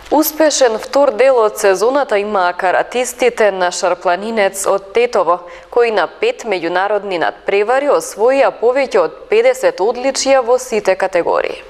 Успешен втор дел од сезоната имаа каратистите на Шарпланинец од Тетово, кои на 5 меѓународни надпревари освоија повеќе од 50 одличија во сите категории.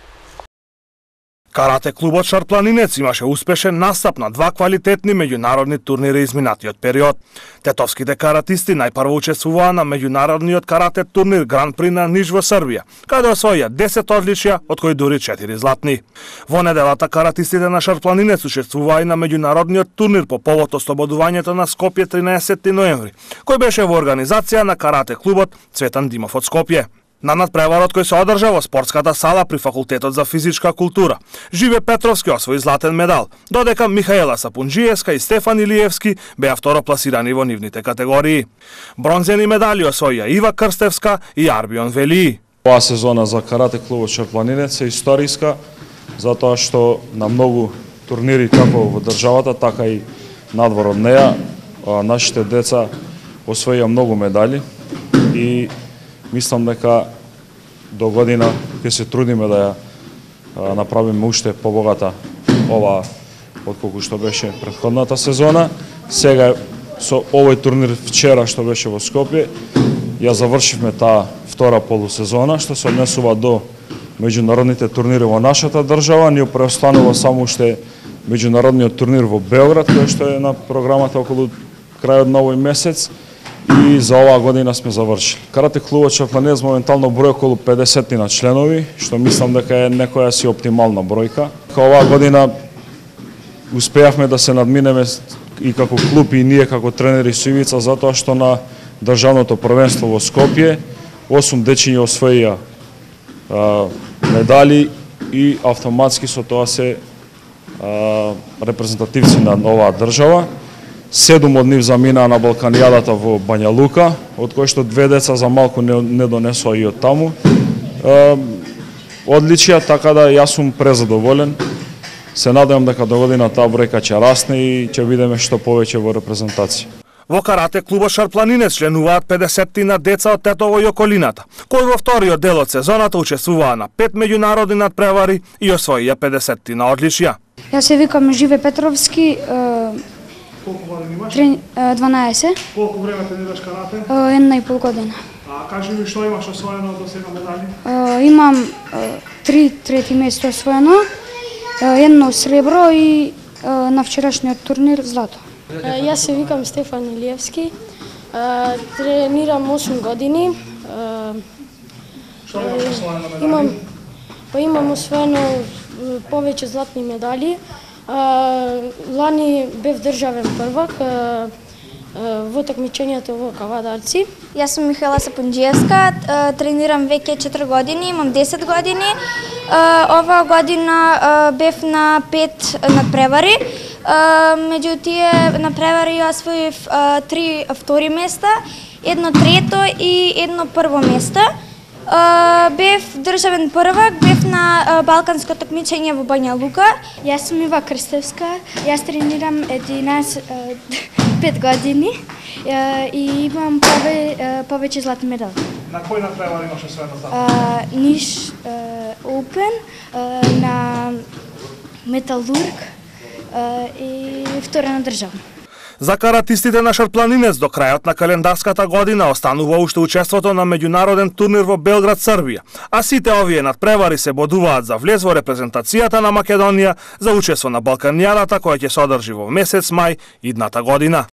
Карате клубот Шарпланинец имаше успешен настап на 2 квалитетни меѓународни турнири изминатиот период. Тетовските каратисти најпрво учествуваа на меѓународниот карате турнир Гран При на Ниш во Србија, каде освоија 10 одличија, од кои дури 4 златни. Во неделата каратистите на Шарпланинец учествуваа и на меѓународниот турнир по повод ослободувањето на Скопје 13 ноември, кој беше во организација на карате клубот Цветан Димов од Скопје. На надпреварот кој се одржа во спортската сала при Факултетот за физичка култура, Живе Петровски освои златен медал, додека Михаела Сапунџиевска и Стефан Илиевски беа второпласирани во нивните категории. Бронзени медали освоија Ива Крстевска и Арбион Велии. Оваа сезона за карате клубот Шарпланинец е историска, затоа што на многу турнири како во државата, така и надвор од неа, нашите деца освоија многу медали и мислам дека до година ќе се трудиме да ја направиме уште побогата ова отколку што беше претходната сезона. Сега со овој турнир вчера што беше во Скопје, ја завршивме таа втора полусезона што се однесува до меѓународните турнири во нашата држава. Ни преостанува само уште меѓународниот турнир во Белград, кој што е на програмата околу крајот на овој месец. И за оваа година сме завршили. Карате клубот Шарпланинец моментално број околу 50 на членови, што мислам дека е некоја си оптимална бројка. Оваа година успеавме да се надминеме и како клуб и ние како тренери со Ивица, затоа што на државното првенство во Скопје 8 дечиња освоија медали и автоматски со тоа се репрезентативци на оваа држава. 7 од нив заминаа на Балканијадата во Бања Лука, од кои што 2 деца за малку не донесоа и од таму. Одличија, така да јас сум презадоволен. Се надевам дека до година таа бројка ќе расне и ќе видиме што повеќе во репрезентација. Во карате клубот Шарпланинец членуваат 50 на деца од Тетово и околината, кои во вториот дел од сезоната учествуваа на 5 меѓународни надпревари и освоија 50 на одличија. Јас се викам Живе Петровски. Колку години имаш? 12. Колку време тренираш карате? 1,5 година. А кажи ми што имаш освоено до сега медали? Имам 3 трети место освоено, 1 сребро и на вчерашниот турнир злато. Јас се викам Стефан Илиевски. Тренирам 8 години. Што имаш освоено медали? Имам освоено повеќе златни медали. Лани бев државен првак во такмичењето во Кавадарци. Јас сум Михаела Сапунџиевска, тренирам веќе 4 години, имам 10 години. Оваа година бев на 5 надпревари. Меѓу тие надпревари освоив 3 втори места, 1 трето и 1 прво место. Бев државен првак, бев на балканско такмичење во Бања Лука. Јас сум Ива Крстевска, јас тренирам 5 години и имам повеќе златни медали. На кој надпревар имаш освоено злато? Ниш Open, на Металург и втора на државна. За каратистите на Шарпланинец до крајот на календарската година останува уште учеството на меѓународен турнир во Белград, Србија, а сите овие надпревари се бодуваат за влез во репрезентацијата на Македонија за учество на Балканијадата која ќе се одржи во месец мај идната година.